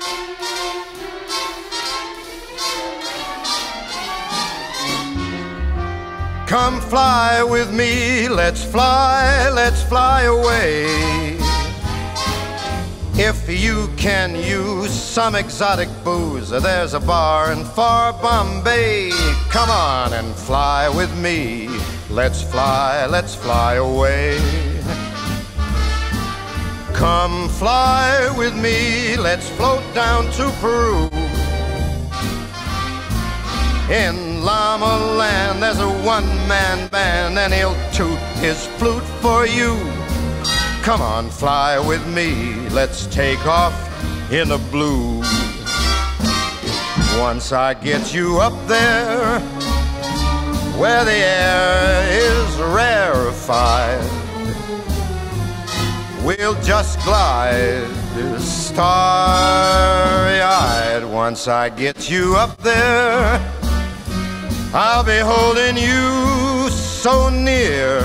Come fly with me, let's fly away. If you can use some exotic booze, there's a bar in far Bombay. Come on and fly with me, let's fly away. Come fly with me, let's float down to Peru. In Llama Land there's a one-man band, and he'll toot his flute for you. Come on, fly with me, let's take off in the blue. Once I get you up there, where the air is rarefied, we'll just glide starry-eyed. Once I get you up there, I'll be holding you so near.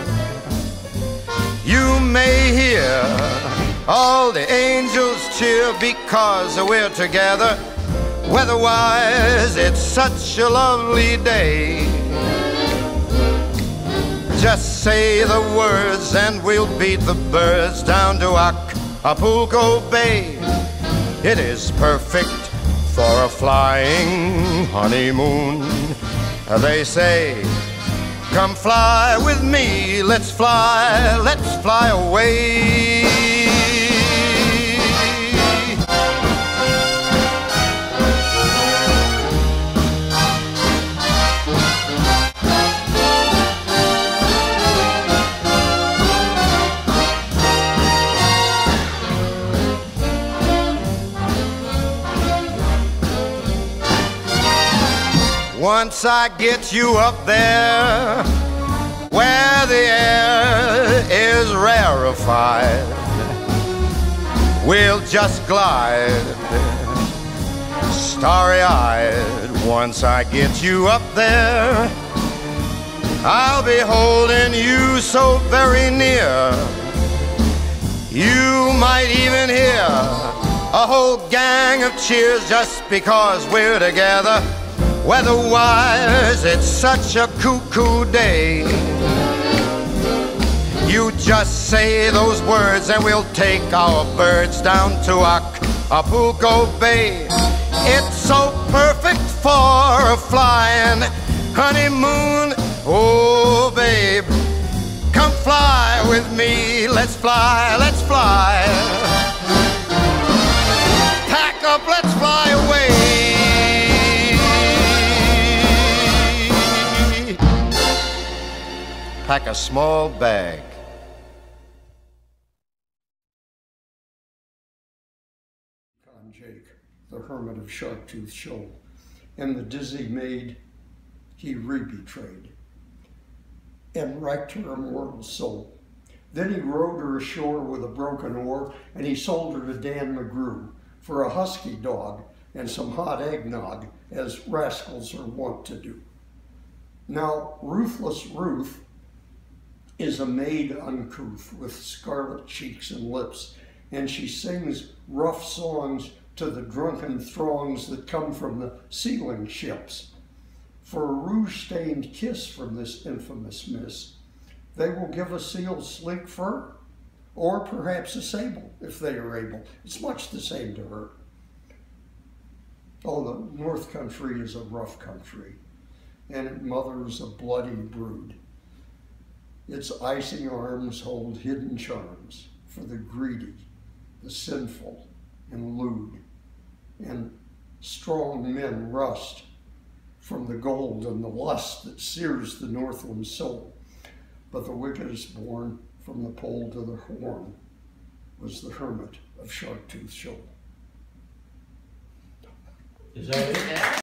You may hear all the angels cheer because we're together. Weather-wise, it's such a lovely day. Just say the words and we'll beat the birds down to Acapulco Bay. It is perfect for a flying honeymoon. They say, come fly with me, let's fly away. Once I get you up there, where the air is rarefied, we'll just glide starry-eyed. Once I get you up there, I'll be holding you so very near. You might even hear a whole gang of cheers just because we're together. Weather-wise, it's such a cuckoo day. You just say those words and we'll take our birds down to Acapulco Bay. It's so perfect for a flying honeymoon. Oh, babe, come fly with me, let's fly. Pack up, let's fly away. Pack a small bag. Con Jake, the hermit of Sharptooth Shoal, and the dizzy maid he re-betrayed, and wrecked her immortal soul. Then he rowed her ashore with a broken oar, and he sold her to Dan McGrew for a husky dog and some hot eggnog, as rascals are wont to do. Now, Ruthless Ruth is a maid uncouth with scarlet cheeks and lips, and she sings rough songs to the drunken throngs that come from the sealing ships. For a rouge-stained kiss from this infamous miss, they will give a seal sleek fur, or perhaps a sable, if they are able. It's much the same to her. Oh, the North Country is a rough country, and it mothers a bloody brood. Its icy arms hold hidden charms for the greedy, the sinful, and lewd. And strong men rust from the gold and the lust that sears the Northland soul. But the wickedest born from the pole to the horn was the hermit of Sharptooth Shoal. Is that it?